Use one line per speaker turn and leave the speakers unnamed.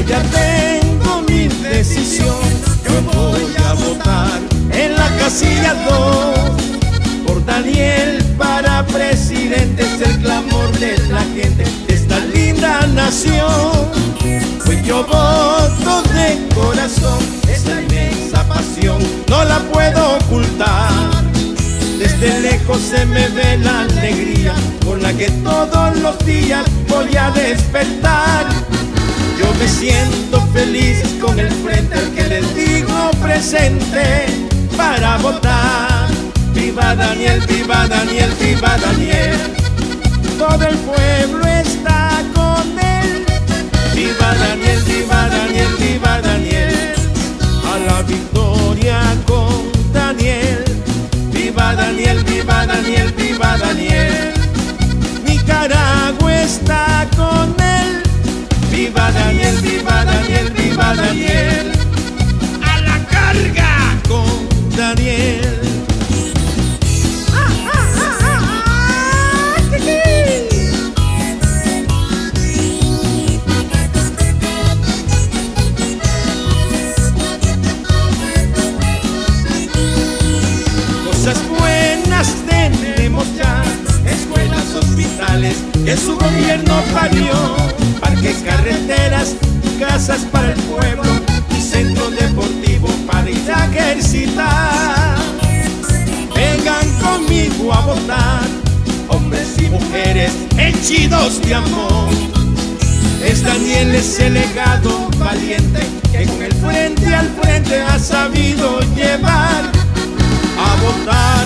ya tengo mi decisión. Yo voy a votar en la casilla 2 por Daniel para presidente. Es el clamor de la gente de esta linda nación. Pues yo voto de corazón, esa inmensa pasión no la puedo ocultar. Desde lejos se me ve la alegría con la que todos los días voy a despertar. Yo me siento feliz con el frente al que les digo presente para votar. Viva Daniel, viva Daniel, viva Daniel. Todo el pueblo está con él. Viva Daniel, viva Daniel, viva Daniel. A la victoria con Daniel. Viva Daniel, viva Daniel, viva Daniel. Nicaragua está con él. Viva Daniel, viva Daniel, viva Daniel. A la carga con Daniel. Cosas buenas tenemos ya, escuelas, hospitales que su gobierno parió, parques, carreteras, casas para el pueblo y centro deportivo para ir a ejercitar. Vengan conmigo a votar, hombres y mujeres henchidos de amor. Es Daniel ese legado valiente que con el frente al frente ha sabido llevar. A votar